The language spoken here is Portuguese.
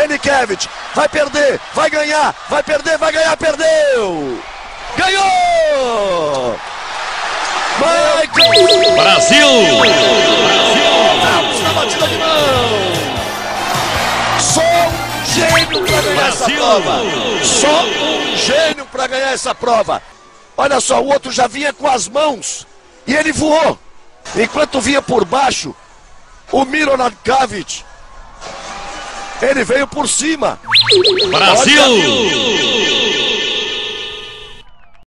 Janikevich, vai perder, vai ganhar, vai perder, vai ganhar, perdeu! Ganhou! Michael! Brasil! Vamos na batida de mão! Só um gênio para ganhar essa prova! Só um gênio para ganhar essa prova! Olha só, o outro já vinha com as mãos e ele voou. Enquanto vinha por baixo, o Miroslav Kavich, ele veio por cima. Brasil!